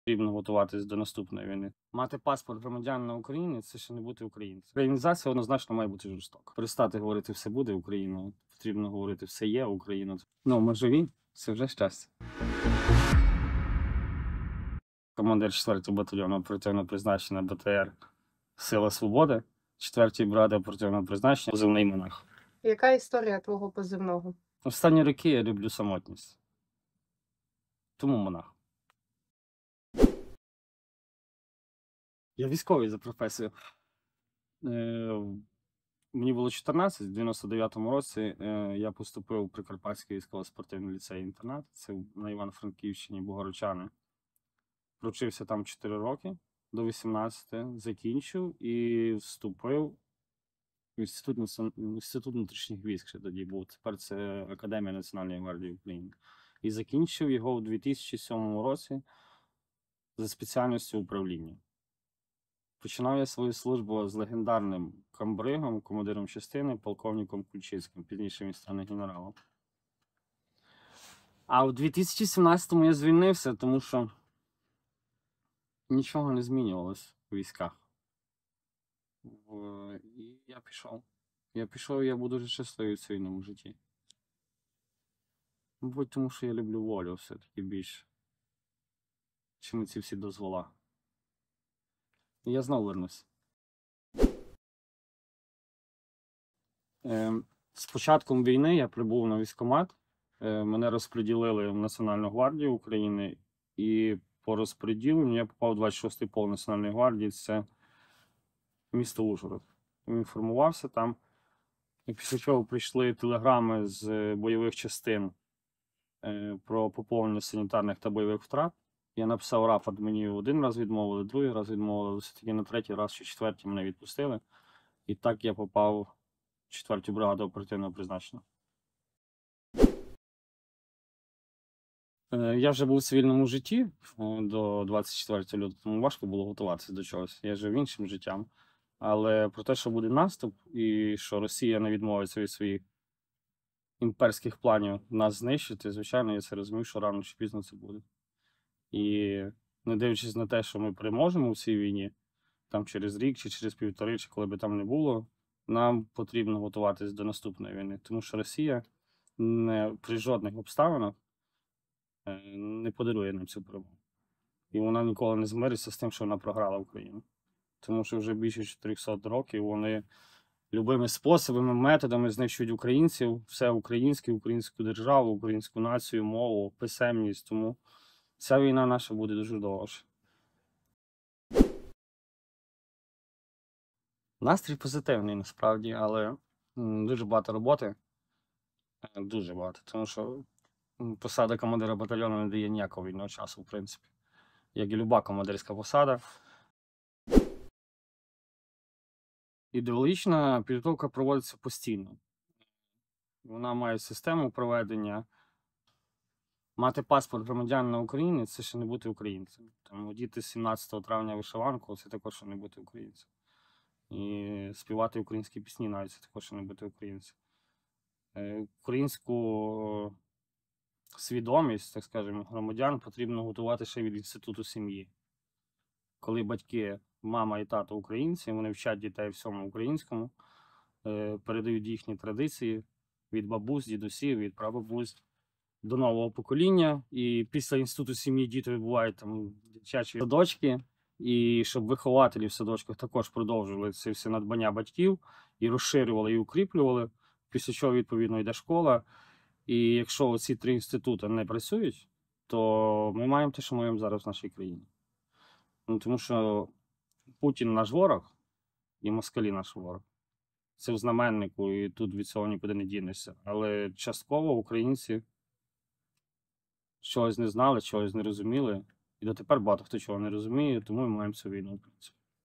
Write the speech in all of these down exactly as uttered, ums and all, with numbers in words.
Потрібно готуватись до наступної війни. Мати паспорт громадянина України – це ще не бути українцем. Українізація однозначно має бути жорстока. Перестати говорити «все буде Україною», потрібно говорити «все є Україна». Ну, ми живі, це вже щастя. Командир четвертого батальйону оперативного призначення БТР «Сила Свободи», четвертої бригади оперативного призначення, позивний монах. Яка історія твого позивного? Останні роки я люблю самотність. Тому монах. Я військовий за професією. Е, мені було чотирнадцять, в дев'яносто дев'ятому році е, я поступив у Прикарпатський військово-спортивний ліцей-інтернат. Це на Івано-Франківщині, Богородчани. Провчився там чотири роки, до вісімнадцяти, закінчив і вступив в інститут, націон- інститут внутрішніх військ, ще тоді був. Тепер це Академія Національної гвардії України. І закінчив його у дві тисячі сьомому році за спеціальністю управління. Починав я свою службу з легендарним комбригом, командиром частини, полковником Кульчицьким. Пізніше він стане генералом. А у дві тисячі сімнадцятому я звільнився, тому що нічого не змінювалось у військах. В- І я пішов. Я пішов, і я буду дуже щасливий в цивільному житті. Мабуть, тому що я люблю волю все-таки більше, чим ці всі дозвола. І я знову вернусь. Ем, З початком війни я прибув на військкомат. Е, Мене розподілили в Національну гвардію України. І по розподіленню я попав у двадцять шостий полк Національної гвардії. Це місто Ужгород. Інформувався там. І після чого прийшли телеграми з бойових частин е, про поповнення санітарних та бойових втрат. Я написав рапорт, мені один раз відмовили, другий раз відмовили, все-таки на третій раз чи четвертій мене відпустили. І так я попав в четверту бригаду оперативного призначення. Е, Я вже був у цивільному житті е, до двадцять четвертого лютого, тому важко було готуватися до чогось. Я жив іншим життям. Але про те, що буде наступ і що Росія не відмовиться від своїх імперських планів нас знищити, звичайно, я це розумів, що рано чи пізно це буде. І не дивлячись на те, що ми переможемо в цій війні, там через рік чи через півтори, чи коли би там не було, нам потрібно готуватись до наступної війни. Тому що Росія не, при жодних обставинах е, не подарує нам цю перемогу. І вона ніколи не змириться з тим, що вона програла Україну. Тому що вже більше чотириста років вони любими способами, методами знищують українців, все українське, українську державу, українську націю, мову, писемність. Тому ця війна наша буде дуже довго. Настрій позитивний насправді, але м, дуже багато роботи. Е, Дуже багато. Тому що м, посада командира батальйону не дає ніякого вільного часу, в принципі. Як і люба командирська посада. Ідеологічна підготовка проводиться постійно. Вона має систему проведення. Мати паспорт громадянина України – це ще не бути українцем. Тому діти сімнадцятого травня вишиванку – це також ще не бути українцем. І співати українські пісні навіть це також ще не бути українцем. Е, Українську свідомість, так скажемо, громадян потрібно готувати ще від інституту сім'ї. Коли батьки, мама і тато українці, вони вчать дітей всьому українському, е, передають їхні традиції від бабусь, дідусів, від прабабусь до нового покоління. І після інституту сім'ї діти відбувають там дитячі садочки. І щоб вихователі в садочках також продовжували ці всі надбання батьків і розширювали, і укріплювали. Після чого, відповідно, йде школа. І якщо ці три інститути не працюють, то ми маємо те, що маємо зараз в нашій країні. Ну, тому що Путін наш ворог і москалі наш ворог. Це в знаменнику, і тут від цього нікуди не дінешся. Але частково українці чогось не знали, чогось не розуміли. І дотепер багато хто чого не розуміє, тому ми маємо цю війну, в принципі.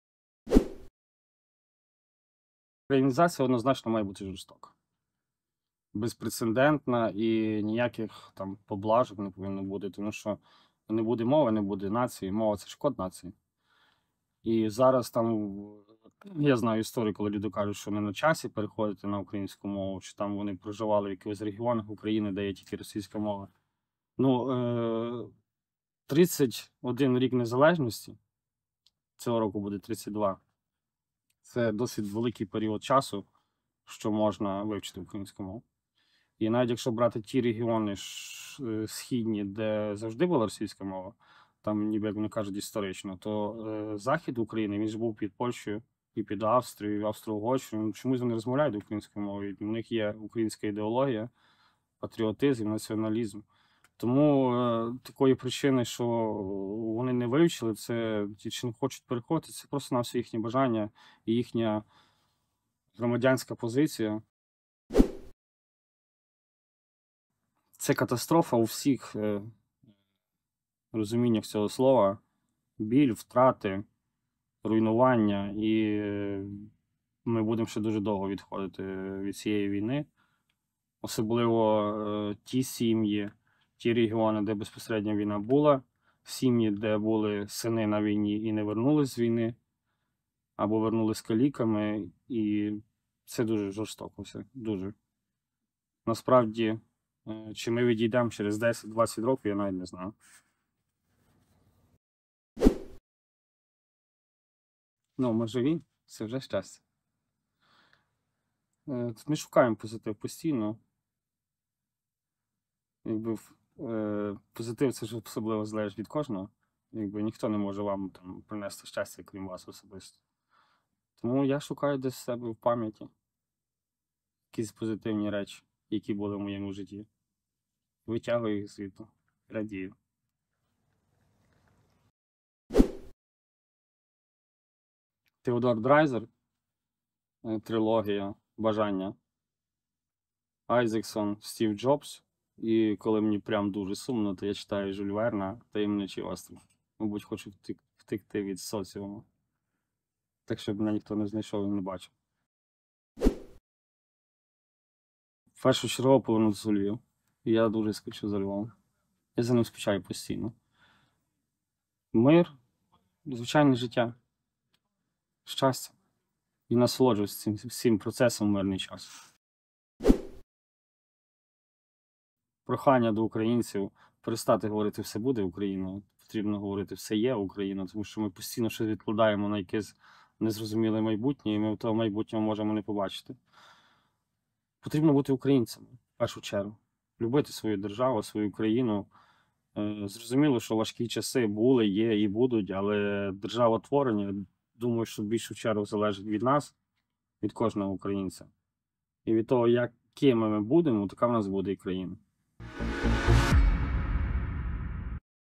Українізація однозначно має бути жорстока. Безпрецедентна і ніяких там поблажок не повинно бути, тому що не буде мови, не буде нації. Мова – це ж код нації. І зараз там, я знаю історію, коли люди кажуть, що не на часі переходити на українську мову, чи там вони проживали в якихось регіонах України, де є тільки російська мова. Ну, е тридцять один рік незалежності, цього року буде тридцять два. Це досить великий період часу, що можна вивчити українську мову. І навіть якщо брати ті регіони ш- е, східні, де завжди була російська мова, там, ніби як вони кажуть, історично, то е, захід України, він ж був під Польщею і під Австрією, і Австро-Угорщиною. Чомусь вони розмовляють українською мовою. У них є українська ідеологія, патріотизм, націоналізм. Тому е, такої причини, що вони не вивчили, це ті, чи не хочуть переходити, це просто на все їхнє бажання і їхня громадянська позиція. Це катастрофа у всіх е, розуміннях цього слова. Біль, втрати, руйнування. І е, ми будемо ще дуже довго відходити від цієї війни. Особливо е, ті сім'ї, ті регіони, де безпосередньо війна була, сім'ї, де були сини на війні і не вернулись з війни, або вернулись каліками. І це дуже жорстоко все, дуже. Насправді, е, чи ми відійдемо через десять-двадцять років, я навіть не знаю. Ну, ми живі, це вже щастя. Е, Ми шукаємо позитив постійно. Якби в- е, позитив це ж особливо залежить від кожного. Якби ніхто не може вам там принести щастя, крім вас особисто. Тому я шукаю десь себе в пам'яті якісь позитивні речі, які були в моєму житті. Витягую їх звідти, радію. Теодор Драйзер, е, трилогія Бажання. Айзексон, Стів Джобс. І коли мені прям дуже сумно, то я читаю Жюль Верна «Таємничий острів». Мабуть, хочу втек- втекти від соціуму. Так, щоб мене ніхто не знайшов і не бачив. Першочергово повернутися у Львів. Я дуже скучу за Львовом. Я за ним скучаю постійно. Мир, звичайне життя, щастя. І насолоджуюсь цим всім процесом в мирний час. Прохання до українців перестати говорити «все буде Україною». Потрібно говорити «все є Україна», тому що ми постійно щось відкладаємо на якесь незрозуміле майбутнє, і ми того майбутнього можемо не побачити. Потрібно бути українцями, в першу чергу. Любити свою державу, свою країну. Е, Зрозуміло, що важкі часи були, є і будуть, але державотворення, думаю, що в більшу чергу залежить від нас, від кожного українця. І від того, якими ми будемо, така в нас буде і країна.